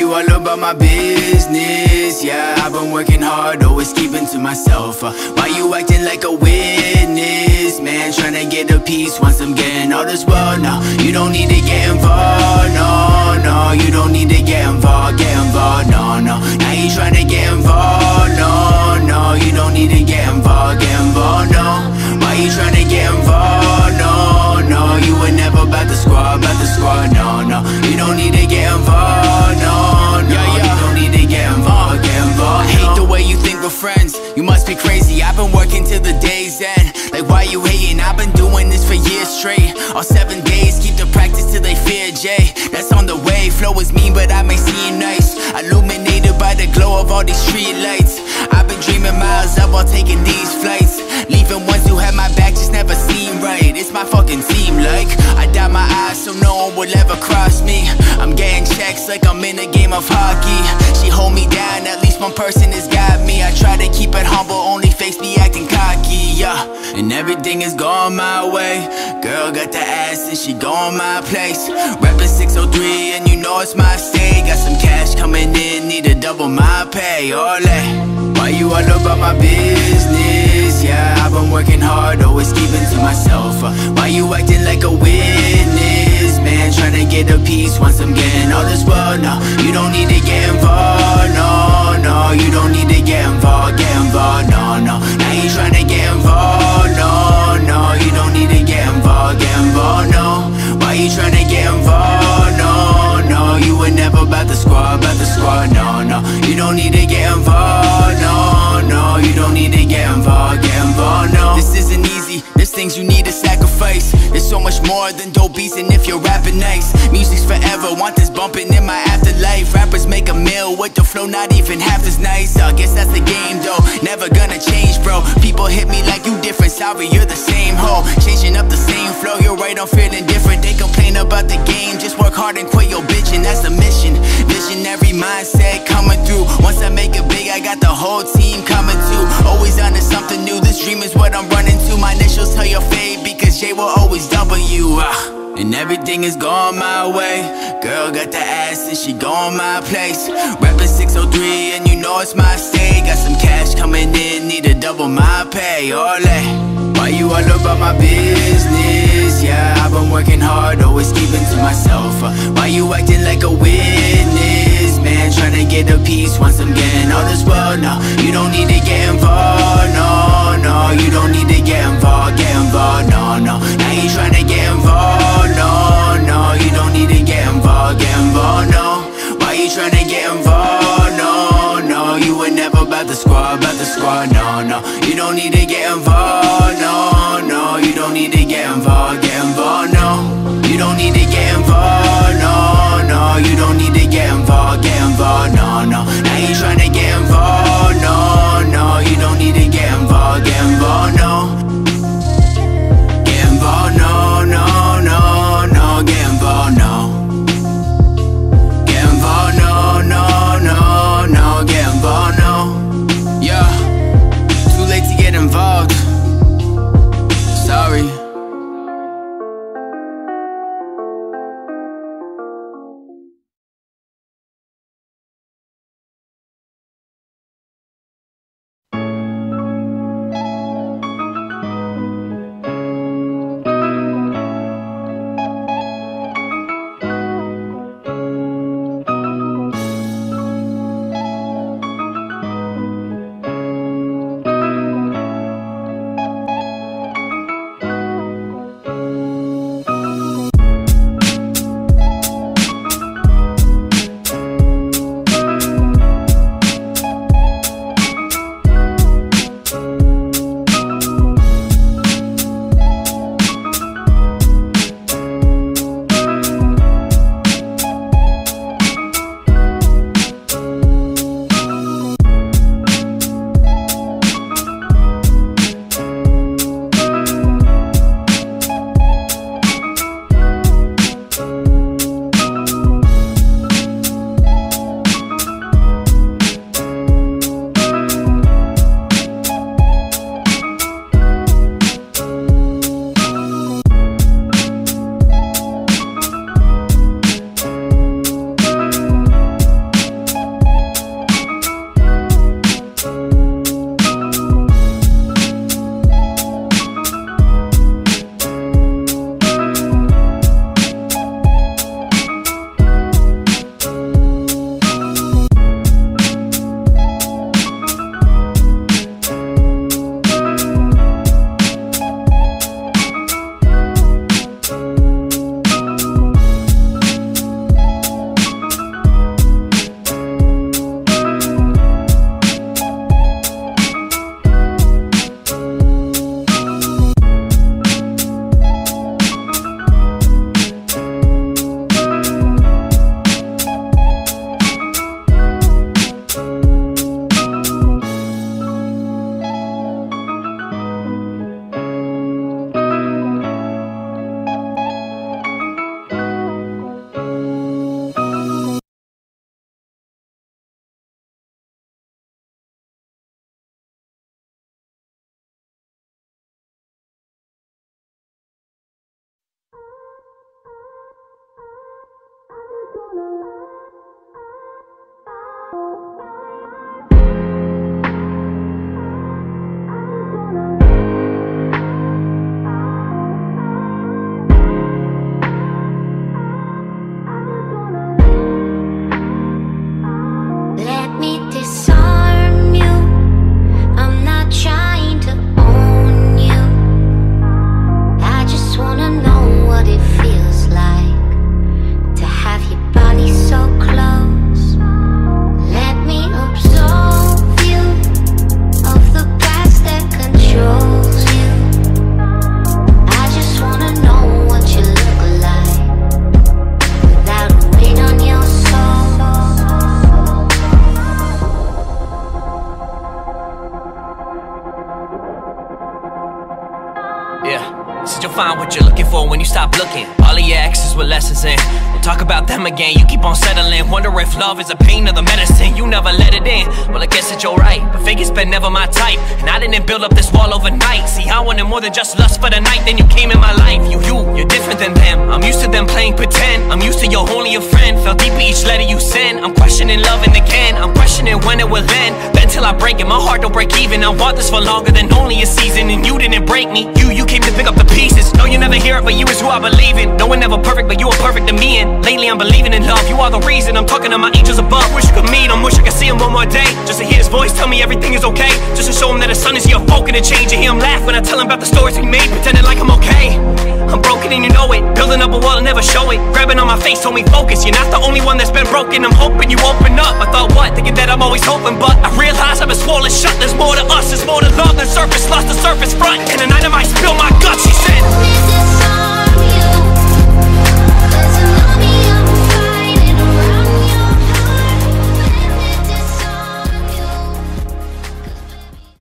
you all about my business? Yeah, I've been working hard, always keeping to myself. Why you acting like a witness? Man, tryna get a piece once I'm getting all this world. No, you don't need to get involved. No, no, you don't need to get involved. No, no, now you tryna get involved. No, no, you don't need to get involved. No, why you tryna get involved? No, no, you were never about the squad. No, no, you don't need to get involved. No, no, you don't need to get involved. I hate the way you think we're friends. You must be crazy. I've been working till the day's end. Like, why you hating? I've been doing this for years straight. All 7 days, keep the practice till they fear Jay. That's on the way. Flow is mean, but I may seem nice. Illuminated by the glow of all these street lights. I've been dreaming miles up while taking these flights. Leaving ones who had my back just never seem right. It's my fucking team, like I dot my eyes so no one will ever cross me. I'm getting checks like I'm in a game of hockey. She hold me down, at least one person has got me. I try to keep it humble, only face me acting cocky, yeah. And everything is going my way. Girl got the ass and she going my place. Reppin' 603 and you know it's my state. Got some cash coming in, need to double my pay, ole. Why you all about my business? Yeah, I've been working hard, always keeping to myself. Why you acting like a witness? Man, tryna get a piece once I'm getting all this world. No, you don't need to get involved. No, no, you don't need to get involved. No, no, now you tryna get involved. No, no, you don't need to get involved. No, why you tryna get involved? No, no, you were never about the squad. No, no, you don't need to get involved. No, no, you don't need to get involved. No, this isn't easy, there's things you need to sacrifice. There's so much more than dope beats, and if you're rapping nice, music's forever, want this bumping in my afterlife. Rappers make a meal with the flow, not even half as nice. I guess that's the game though, never gonna change bro. People hit me like you different, sorry you're the same hoe. Changing up the same flow, you're right, I'm feeling different. They complain about the game, just work hard and quit your bitchin', that's the mission. Visionary mindset coming through. Once I make it big, I got the whole team coming too. Always onto something new, this dream is what I'm running to. My initials tell your fade because J will always W. And everything is going my way. Girl got the ass and she going my place. Reppin' 603 and you know it's my state. Got some cash coming in, need to double my pay, ole. Why you all about my business? Yeah, I've been working hard, always keeping to myself. Why you acting like a witness? Man, tryna get a piece once I'm getting all this world. No, you don't need to get involved. No, no, you don't need to get involved. No, no, now you tryna get involved. No, no, you don't need to get involved. No, why you tryna get involved? No, no, you were never about the squad. No, no, you don't need to get involved. No, no, you don't need to get involved. No, you don't need to get involved. No, no, you don't need to get involved. No, no, now you tryna get involved. No, no, you don't need to get involved. No, get involved. No, no, no, no, get involved. No, get involved. No, no, no, no, get involved. No, yeah, too late to get involved. Sorry. find what you're looking for when you stop looking. All of your exes with lessons in. Don't talk about them again, you keep on settling. Wonder if love is a pain or the medicine. You never let it in, well I guess that you're right. But figure's been never my type, and I didn't build up this wall overnight. See, I wanted more than just lust for the night. Then you came in my life. You're different than them. I'm used to them playing pretend. I'm used to you're only a friend. Fell deep in each letter you send. I'm questioning loving again. I'm questioning when it will end. Then till I break it, my heart don't break even. I want this for longer than only a season, and you didn't break me. You came to pick up the pieces. No, you never hear it, but you is who I believe in. No one ever perfect, but you are perfect to me. And lately I'm believing in love. You are the reason I'm talking to my angels above. Wish you could meet him, wish I could see him one more day. Just to hear his voice tell me everything is okay. Just to show him that his son is here, folk, and to change. And hear him laugh when I tell him about the stories we made, pretending like I'm okay. I'm broken and you know it. Building up a wall and never show it. Grabbing on my face told me focus. You're not the only one that's been broken. I'm hoping you open up. I thought what? Thinking that I'm always hoping, but I realize I've been swollen shut. There's more to us, there's more to love than surface lust, the surface front. And the night I might spill my guts, she said.